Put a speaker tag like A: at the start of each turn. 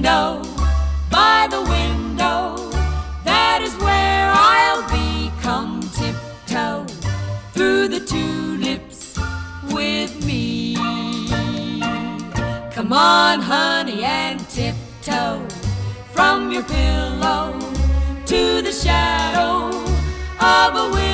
A: window, by the window, that is where I'll be. Come tiptoe through the tulips with me. Come on, honey, and tiptoe from your pillow to the shadow of a window.